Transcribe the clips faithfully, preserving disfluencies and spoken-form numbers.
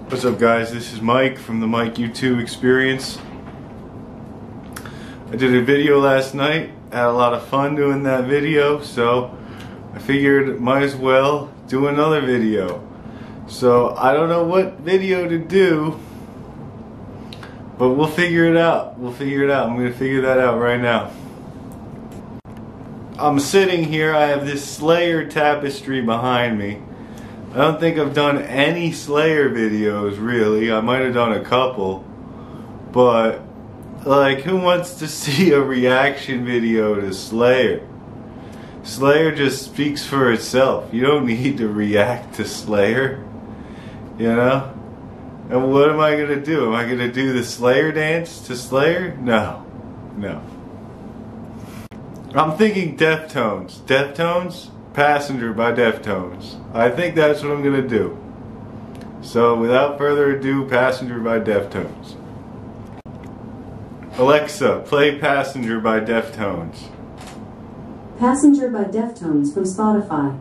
What's up guys, this is Mike from the Mike YouTube Experience. I did a video last night, had a lot of fun doing that video, so I figured might as well do another video. So I don't know what video to do, but we'll figure it out. We'll figure it out. I'm going to figure that out right now. I'm sitting here, I have this Slayer tapestry behind me. I don't think I've done any Slayer videos really. I might have done a couple, but like, who wants to see a reaction video to Slayer? Slayer just speaks for itself. You don't need to react to Slayer, you know? And what am I gonna do? Am I gonna do the Slayer dance to Slayer? No, no. I'm thinking Deftones. Deftones? Passenger by Deftones. I think that's what I'm gonna do. So without further ado, Passenger by Deftones. Alexa, play Passenger by Deftones. Passenger by Deftones from Spotify.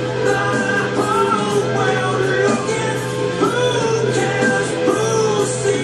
Who cares? Who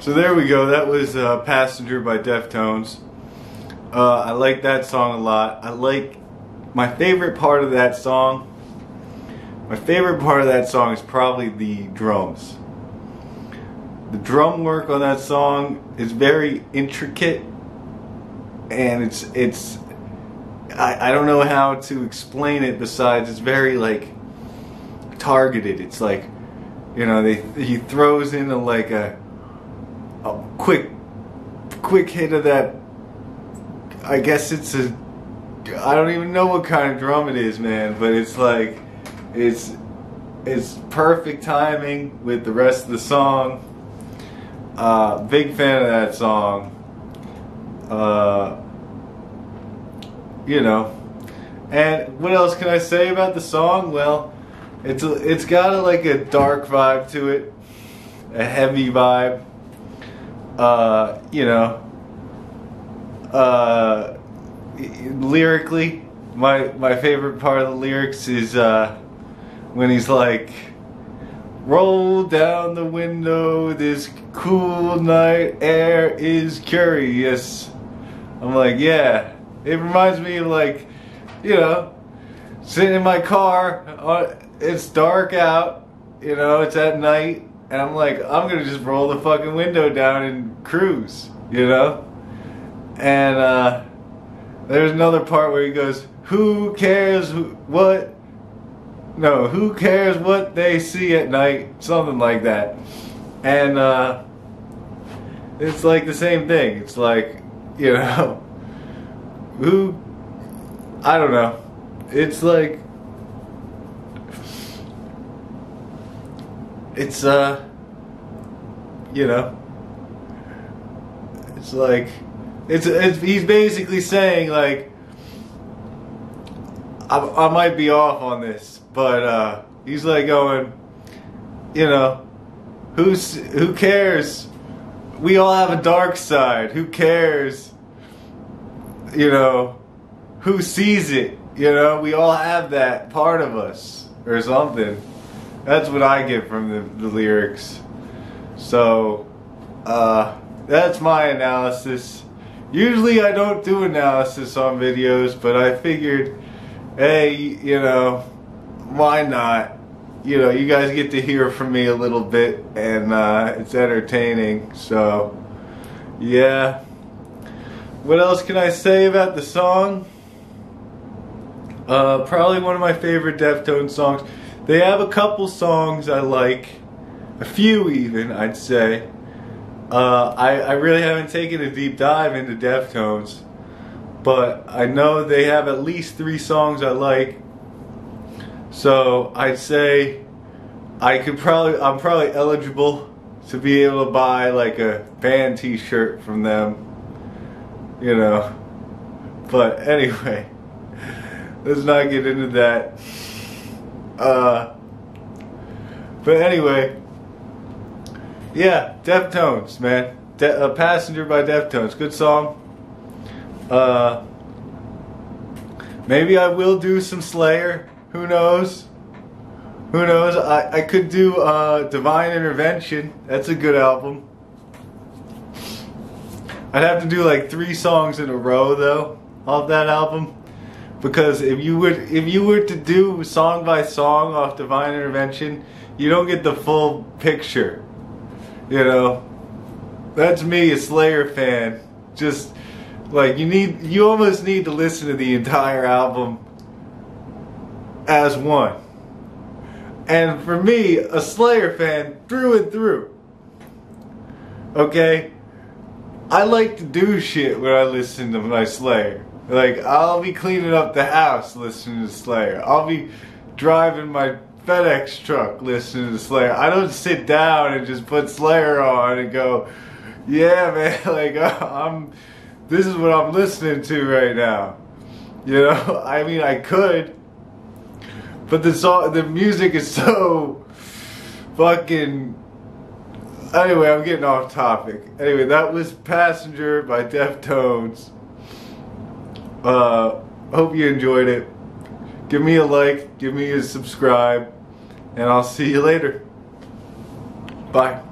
So there we go. That was uh, Passenger by Deftones. Uh, I like that song a lot. I like my favorite part of that song. My favorite part of that song is probably the drums. The drum work on that song is very intricate, and it's it's I, I don't know how to explain it besides it's very like targeted. It's like, you know, they he throws in a, like a a quick quick hit of that. I guess it's a I don't even know what kind of drum it is, man, but it's like it's it's perfect timing with the rest of the song. Uh, big fan of that song. Uh, you know, and what else can I say about the song? Well, it's a, it's got a, like a dark vibe to it, a heavy vibe. Uh, you know, uh, lyrically, my my favorite part of the lyrics is uh, when he's like, roll down the window, this cool night air is curious. I'm like, yeah. It reminds me of, like, you know, sitting in my car, uh, it's dark out, you know, it's at night, and I'm like, I'm gonna just roll the fucking window down and cruise, you know? And uh, there's another part where he goes, who cares who, what? No, who cares what they see at night? Something like that. And uh, it's like the same thing. It's like, you know, who, I don't know. It's like, it's, uh, you know, it's like, it's, it's he's basically saying, like, I, I might be off on this, but uh, he's like going, you know, who's who cares? We all have a dark side. Who cares? You know, who sees it? You know, we all have that part of us or something. That's what I get from the, the lyrics. So, uh, that's my analysis. Usually I don't do analysis on videos, but I figured, hey, you know, why not? You know, you guys get to hear from me a little bit, and uh, it's entertaining. So, yeah. What else can I say about the song? Uh, probably one of my favorite Deftones songs. They have a couple songs I like, a few even, I'd say. Uh, I, I really haven't taken a deep dive into Deftones, but I know they have at least three songs I like. So I'd say I could probably, I'm probably eligible to be able to buy like a band t-shirt from them, you know. But anyway, let's not get into that. Uh, but anyway, yeah, Deftones, man. De- uh, Passenger by Deftones, good song. Uh, maybe I will do some Slayer. Who knows? Who knows? I, I could do uh, Divine Intervention. That's a good album. I'd have to do like three songs in a row though off that album, because if you would if you were to do song by song off Divine Intervention, you don't get the full picture. You know, that's me, a Slayer fan. Just like you need, you almost need to listen to the entire album as one. And for me, a Slayer fan through and through. Okay? I like to do shit when I listen to my Slayer. Like, I'll be cleaning up the house listening to Slayer. I'll be driving my FedEx truck listening to Slayer. I don't sit down and just put Slayer on and go, yeah, man, like, I'm, this is what I'm listening to right now. You know, I mean, I could, but the song, the music is so fucking, anyway, I'm getting off topic. Anyway, that was Passenger by Deftones. Uh, hope you enjoyed it. Give me a like, give me a subscribe, and I'll see you later. Bye.